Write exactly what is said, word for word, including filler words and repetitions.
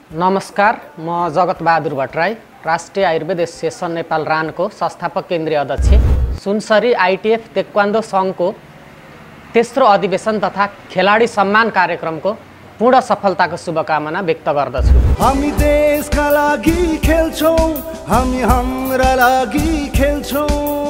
नमस्कार, म जगत बहादुर भट्टराई, राष्ट्रिय आयुर्वेद एसोसिएसन नेपाल रानको संस्थापक केन्द्रीय अध्यक्ष। सुनसरी आईटीएफ ताइक्वान्डो सङ्घको तेस्रो अधिवेशन तथा खेलाडी सम्मान कार्यक्रमको पूर्ण सफलताको शुभकामना व्यक्त गर्दछु। हामी देशका लागि खेल्छौं, हामी हाम्रा लागि खेल्छौं।